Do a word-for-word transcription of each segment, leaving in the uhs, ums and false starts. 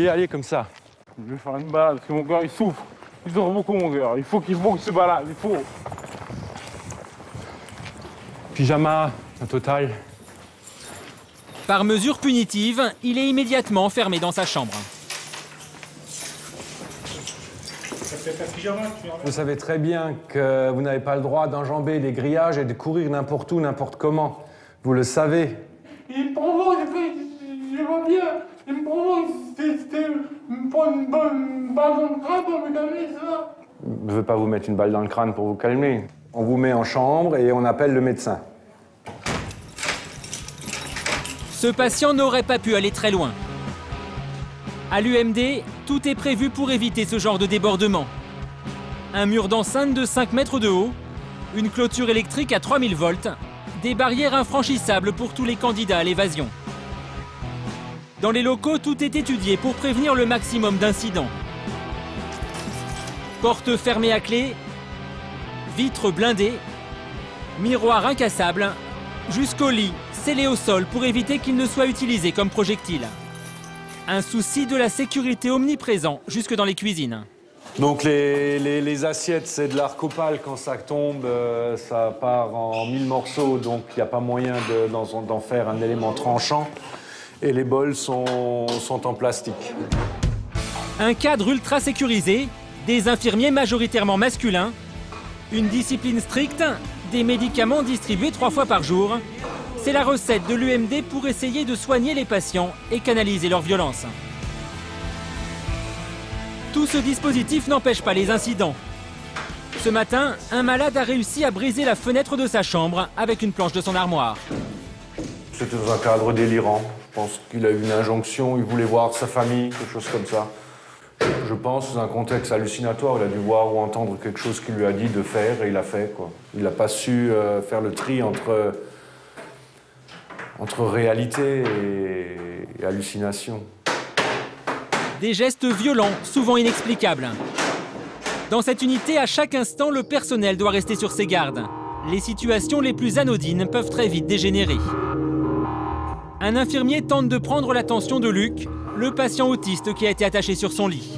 y aller comme ça. Je vais faire une balade parce que mon cœur il souffre. Il souffre beaucoup mon cœur. Il faut qu'il faut qu'il se balade, il faut. Pyjama, un total. Par mesure punitive, il est immédiatement enfermé dans sa chambre. Vous savez très bien que vous n'avez pas le droit d'enjamber les grillages et de courir n'importe où, n'importe comment. Vous le savez. Il me provoque, je vois bien. Il me provoque, c'était me prendre une bonne balle dans le crâne pour me calmer, ça. Je ne veux pas vous mettre une balle dans le crâne pour vous calmer. On vous met en chambre et on appelle le médecin. Ce patient n'aurait pas pu aller très loin. À l'U M D, tout est prévu pour éviter ce genre de débordement. Un mur d'enceinte de cinq mètres de haut, une clôture électrique à trois mille volts, des barrières infranchissables pour tous les candidats à l'évasion. Dans les locaux, tout est étudié pour prévenir le maximum d'incidents. Portes fermées à clé, vitres blindées, miroirs incassables, jusqu'au lit scellé au sol pour éviter qu'il ne soit utilisé comme projectile. Un souci de la sécurité omniprésent jusque dans les cuisines. Donc les, les, les assiettes, c'est de l'art copal. Quand ça tombe, euh, ça part en mille morceaux, donc il n'y a pas moyen d'en faire un élément tranchant. Et les bols sont, sont en plastique. Un cadre ultra sécurisé, des infirmiers majoritairement masculins, une discipline stricte, des médicaments distribués trois fois par jour. C'est la recette de l'U M D pour essayer de soigner les patients et canaliser leur violence. Tout ce dispositif n'empêche pas les incidents. Ce matin, un malade a réussi à briser la fenêtre de sa chambre avec une planche de son armoire. C'était dans un cadre délirant. Je pense qu'il a eu une injonction, il voulait voir sa famille, quelque chose comme ça. Je pense, dans un contexte hallucinatoire, il a dû voir ou entendre quelque chose qu'il lui a dit de faire et il l'a fait, quoi. Il n'a pas su euh, faire le tri entre, entre réalité et, et hallucination. Des gestes violents, souvent inexplicables. Dans cette unité, à chaque instant, le personnel doit rester sur ses gardes. Les situations les plus anodines peuvent très vite dégénérer. Un infirmier tente de prendre l'attention de Luc, le patient autiste qui a été attaché sur son lit.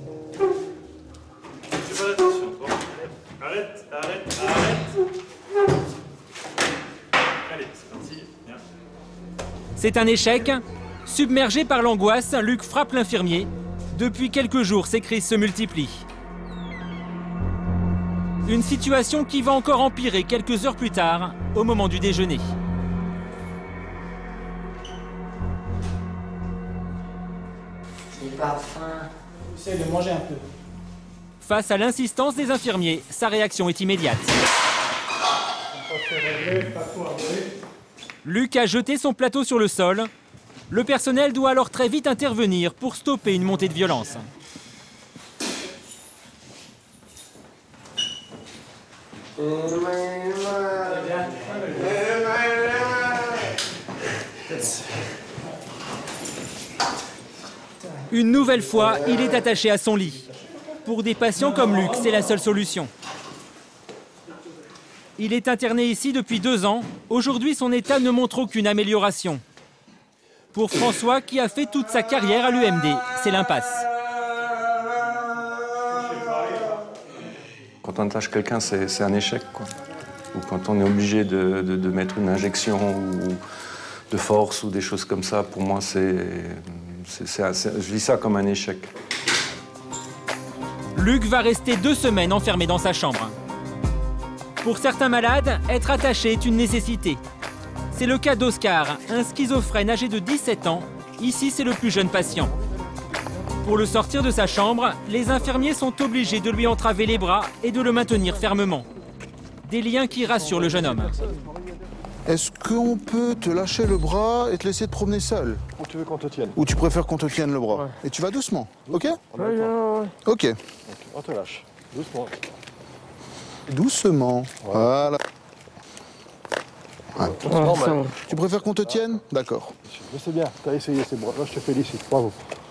Arrête, arrête, arrête. Allez, c'est parti. Bien. C'est un échec. Submergé par l'angoisse, Luc frappe l'infirmier. Depuis quelques jours, ses crises se multiplient. Une situation qui va encore empirer quelques heures plus tard, au moment du déjeuner. J'ai pas faim. Essaye de manger un peu. Face à l'insistance des infirmiers, sa réaction est immédiate. Luc a jeté son plateau sur le sol. Le personnel doit alors très vite intervenir pour stopper une montée de violence. Une nouvelle fois, il est attaché à son lit. Pour des patients comme Luc, c'est la seule solution. Il est interné ici depuis deux ans. Aujourd'hui, son état ne montre aucune amélioration. Pour François, qui a fait toute sa carrière à l'U M D, c'est l'impasse. Quand on attache quelqu'un, c'est un échec, quoi. Ou quand on est obligé de, de, de mettre une injection ou de force ou des choses comme ça, pour moi, c'est, je vis ça comme un échec. Luc va rester deux semaines enfermé dans sa chambre. Pour certains malades, être attaché est une nécessité. C'est le cas d'Oscar, un schizophrène âgé de dix-sept ans. Ici, c'est le plus jeune patient. Pour le sortir de sa chambre, les infirmiers sont obligés de lui entraver les bras et de le maintenir fermement. Des liens qui rassurent le jeune homme. Est-ce qu'on peut te lâcher le bras et te laisser te promener seul? Ou tu veux qu'on te tienne? Ou tu préfères qu'on te tienne le bras? Ouais. Et tu vas doucement, ok? Ouais, ouais, ouais. Ok. Ok, on te lâche. Doucement. Doucement. Ouais. Voilà. Ouais. Ouais, tu préfères qu'on te tienne? D'accord. C'est bien, t'as essayé, c'est bon. Là, je te félicite. Bravo.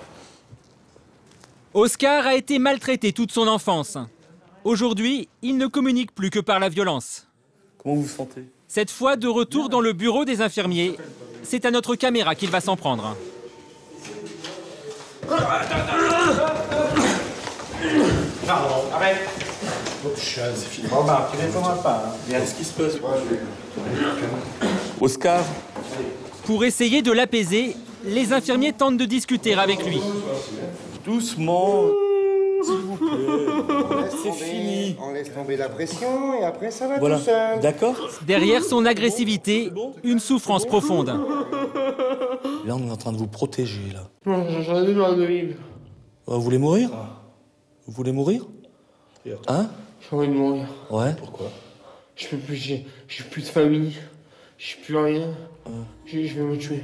Oscar a été maltraité toute son enfance. Aujourd'hui, il ne communique plus que par la violence. Comment vous vous sentez? Cette fois, de retour dans le bureau des infirmiers, c'est à notre caméra qu'il va s'en prendre. Pardon, arrête. Autre chose, c'est fini. Bon, bah, tu répondras pas. Hein. Qu'est-ce qui se passe? Oscar. Pour essayer de l'apaiser, les infirmiers tentent de discuter avec lui. Doucement. S'il vous plaît. C'est fini. On laisse tomber la pression et après ça va Voilà. tout seul. D'accord? Derrière son agressivité, une souffrance profonde. Là, on est en train de vous protéger, là. Non, j'en ai marre de vivre. Vous voulez mourir? Vous voulez mourir? Hein? J'ai envie de mourir. Ouais. Pourquoi? Je peux plus, j'ai j'ai plus de famille. J'ai plus rien. Je je vais me tuer.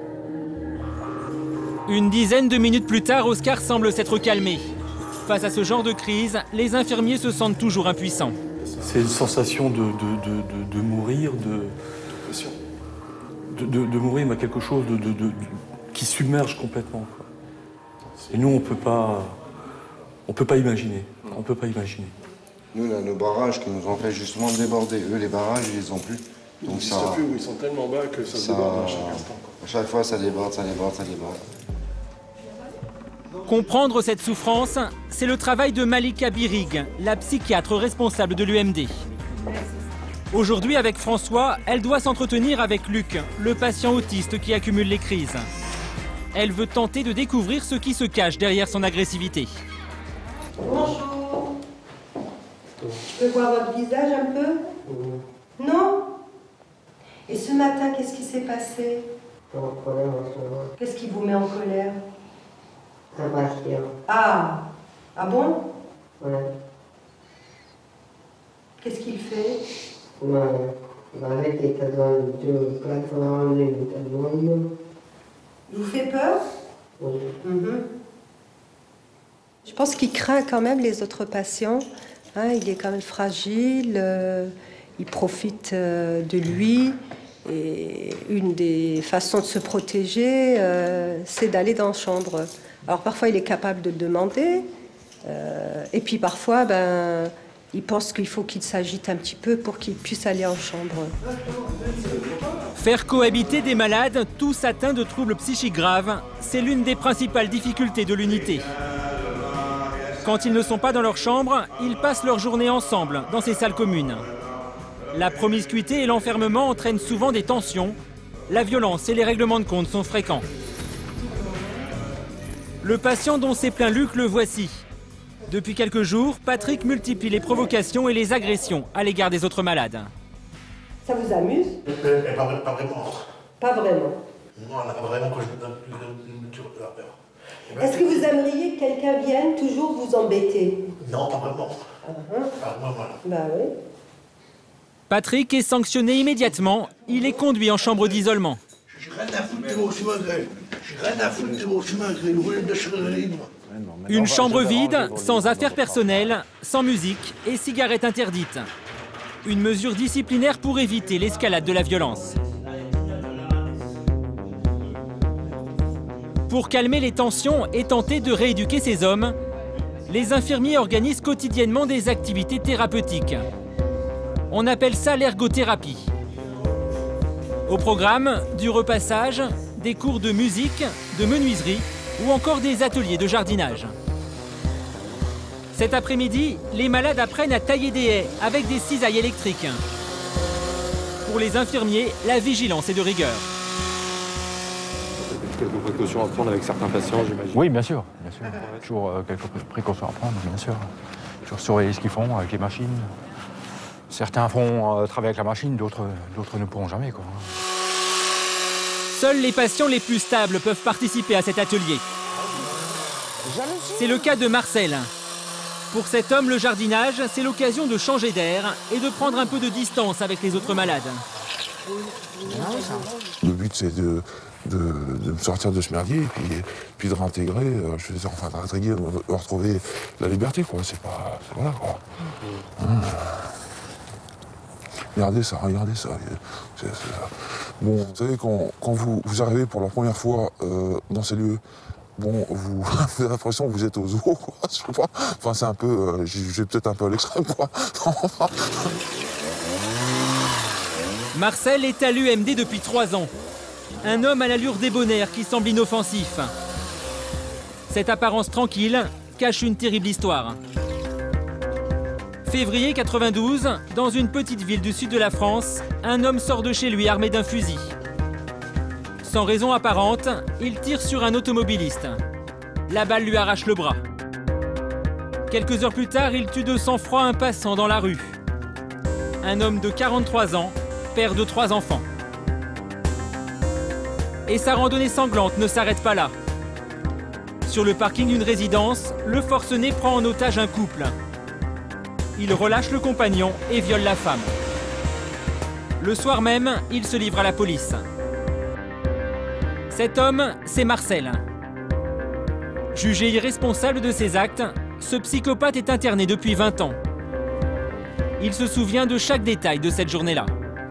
Une dizaine de minutes plus tard, Oscar semble s'être calmé. Face à ce genre de crise, les infirmiers se sentent toujours impuissants. C'est une sensation de, de, de, de, de mourir, de, de, de, de mourir, mais quelque chose de, de, de, de- qui submerge complètement. Quoi. Et nous, on peut pas, on peut pas imaginer. On peut pas imaginer. Nous, on a nos barrages qui nous ont fait justement déborder. Eux, les barrages, ils les ont plus. Donc Ils ça, n'existent plus, ils sont tellement bas que ça, se ça, déborde à chaque instant. à chaque fois, ça déborde, ça déborde, ça déborde. Comprendre cette souffrance, c'est le travail de Malika Birig, la psychiatre responsable de l'U M D. Aujourd'hui, avec François, elle doit s'entretenir avec Luc, le patient autiste qui accumule les crises. Elle veut tenter de découvrir ce qui se cache derrière son agressivité. Bonjour. Je peux voir votre visage un peu? Non? Et ce matin, qu'est-ce qui s'est passé? En colère en ce moment. Qu'est-ce qui vous met en colère? Un patient. Ah! Ah bon? Ouais. Qu'est-ce qu'il fait? Ouais. Avec les cadres de plateforme, les métallones. Il vous fait peur? Oui. Mhm. Je pense qu'il craint quand même les autres patients. Hein, il est quand même fragile, euh, il profite euh, de lui. Et une des façons de se protéger, euh, c'est d'aller dans la chambre. Alors parfois, il est capable de le demander. Euh, et puis parfois, ben, il pense qu'il faut qu'il s'agite un petit peu pour qu'il puisse aller en chambre. Faire cohabiter des malades, tous atteints de troubles psychiques graves, c'est l'une des principales difficultés de l'unité. Quand ils ne sont pas dans leur chambre, ils passent leur journée ensemble, dans ces salles communes. La promiscuité et l'enfermement entraînent souvent des tensions. La violence et les règlements de compte sont fréquents. Le patient dont s'est plaint Luc, le voici. Depuis quelques jours, Patrick multiplie les provocations et les agressions à l'égard des autres malades. Ça vous amuse? Mais pas, pas vraiment. Pas vraiment. Non, pas vraiment quand je me donne plus de la peur. Est-ce que vous aimeriez que quelqu'un vienne toujours vous embêter? Non, pas vraiment. Uh-huh. Pas vraiment, voilà. Bah oui. Patrick est sanctionné immédiatement. Il est conduit en chambre d'isolement. J'ai rien à foutre de vos chemins grés. J'ai rien à foutre de vos chemins grés. Vous voulez de chemins grés, moi. Une chambre vide, sans affaires personnelles, sans musique et cigarettes interdites. Une mesure disciplinaire pour éviter l'escalade de la violence. Pour calmer les tensions et tenter de rééduquer ces hommes, les infirmiers organisent quotidiennement des activités thérapeutiques. On appelle ça l'ergothérapie. Au programme, du repassage, des cours de musique, de menuiserie ou encore des ateliers de jardinage. Cet après-midi, les malades apprennent à tailler des haies avec des cisailles électriques. Pour les infirmiers, la vigilance est de rigueur. Quelques précautions à prendre avec certains patients, j'imagine. Oui, bien sûr, bien sûr. Toujours euh, quelques précautions à prendre, bien sûr. Toujours surveiller ce qu'ils font avec les machines. Certains font euh, travailler avec la machine, d'autres d'autres ne pourront jamais, quoi. Seuls les patients les plus stables peuvent participer à cet atelier. C'est le cas de Marcel. Pour cet homme, le jardinage, c'est l'occasion de changer d'air et de prendre un peu de distance avec les autres malades. Le but, c'est de, de, de me sortir de ce merdier et puis, puis de réintégrer, euh, je veux dire, enfin, de réintégrer, de retrouver la liberté, quoi. C'est pas... c'est voilà, quoi. Mmh. Regardez ça, regardez ça. C'est, c'est ça. Bon, vous savez, quand, quand vous, vous arrivez pour la première fois euh, dans ces lieux, bon, vous, vous avez l'impression que vous êtes aux zoo, quoi, je sais pas. Enfin, c'est un peu... Euh, j'ai peut-être un peu à l'extrême, quoi. Marcel est à l'U M D depuis trois ans. Un homme à l'allure débonnaire qui semble inoffensif. Cette apparence tranquille cache une terrible histoire. Février quatre-vingt-douze, dans une petite ville du sud de la France, un homme sort de chez lui armé d'un fusil. Sans raison apparente, il tire sur un automobiliste. La balle lui arrache le bras. Quelques heures plus tard, il tue de sang-froid un passant dans la rue. Un homme de quarante-trois ans, père de trois enfants. Et sa randonnée sanglante ne s'arrête pas là. Sur le parking d'une résidence, le forcené prend en otage un couple. Il relâche le compagnon et viole la femme. Le soir même, il se livre à la police. Cet homme, c'est Marcel. Jugé irresponsable de ses actes, ce psychopathe est interné depuis vingt ans. Il se souvient de chaque détail de cette journée-là.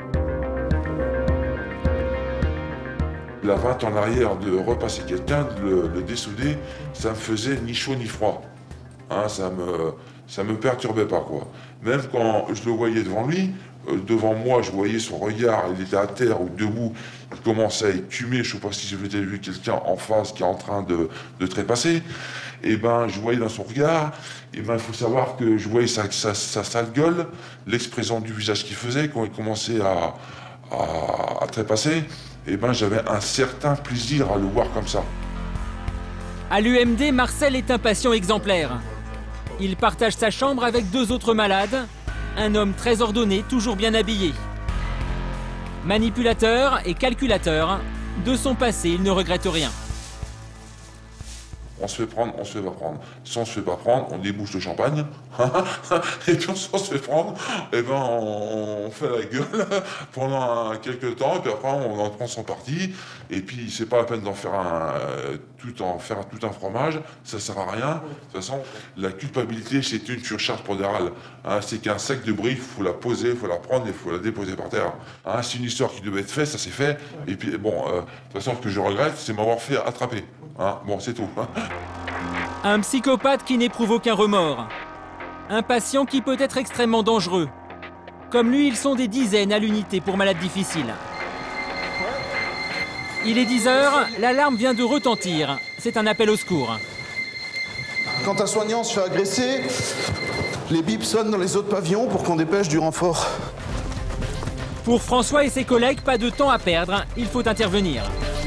La vingt en arrière, de repasser quelqu'un, de le, le dessouder, ça me faisait ni chaud ni froid. Hein, ça me, ça me perturbait pas, quoi. Même quand je le voyais devant lui, euh, devant moi, je voyais son regard, il était à terre ou debout, il commençait à écumer, je sais pas si j'avais vu quelqu'un en face qui est en train de, de trépasser. Et ben, je voyais dans son regard, et ben, il faut savoir que je voyais sa, sa, sa sale gueule, l'expression du visage qu'il faisait quand il commençait à, à, à trépasser. Et ben, j'avais un certain plaisir à le voir comme ça. À l'U M D, Marcel est un patient exemplaire. Il partage sa chambre avec deux autres malades, un homme très ordonné, toujours bien habillé. Manipulateur et calculateur, de son passé, il ne regrette rien. On se fait prendre, on se fait pas prendre. Si on se fait pas prendre, on débouche le champagne. Et puis si on se fait prendre, et ben on, on fait la gueule pendant quelques temps, et puis après on en prend son parti. Et puis c'est pas la peine d'en faire un tout en faire tout un fromage, ça sert à rien. De toute façon, la culpabilité c'est une surcharge pondérale. Hein, c'est qu'un sac de briques, faut la poser, faut la prendre et faut la déposer par terre. Hein, c'est une histoire qui devait être faite, ça s'est fait. Et puis bon, euh, de toute façon ce que je regrette, c'est m'avoir fait attraper. Hein, bon, c'est tout. Un psychopathe qui n'éprouve aucun remords. Un patient qui peut être extrêmement dangereux. Comme lui, ils sont des dizaines à l'unité pour malades difficiles. Il est dix heures, l'alarme vient de retentir. C'est un appel au secours. Quand un soignant se fait agresser, les bips sonnent dans les autres pavillons pour qu'on dépêche du renfort. Pour François et ses collègues, pas de temps à perdre, il faut intervenir.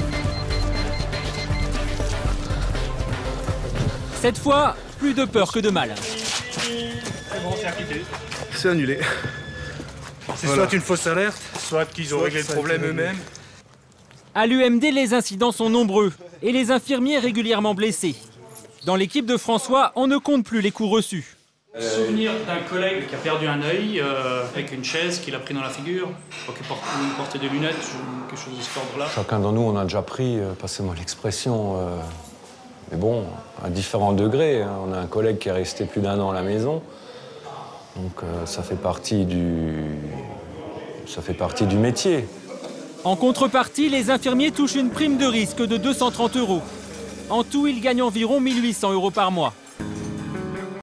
Cette fois, plus de peur que de mal. C'est bon, c'est acquitté. C'est annulé. C'est Voilà. soit une fausse alerte, soit qu'ils ont Soit réglé le ça a problème été eux-mêmes. À l'U M D, les incidents sont nombreux et les infirmiers régulièrement blessés. Dans l'équipe de François, on ne compte plus les coups reçus. Souvenir d'un collègue qui a perdu un œil euh, avec une chaise qu'il a pris dans la figure. Je crois qu'il porte, il portait des lunettes, ou quelque chose de cet ordre-là. Chacun d'entre nous, on a déjà pris, euh, passez-moi l'expression, euh, mais bon, à différents degrés. Hein. On a un collègue qui est resté plus d'un an à la maison, donc euh, ça fait partie du, ça fait partie du métier. En contrepartie, les infirmiers touchent une prime de risque de deux cent trente euros. En tout, ils gagnent environ mille huit cents euros par mois.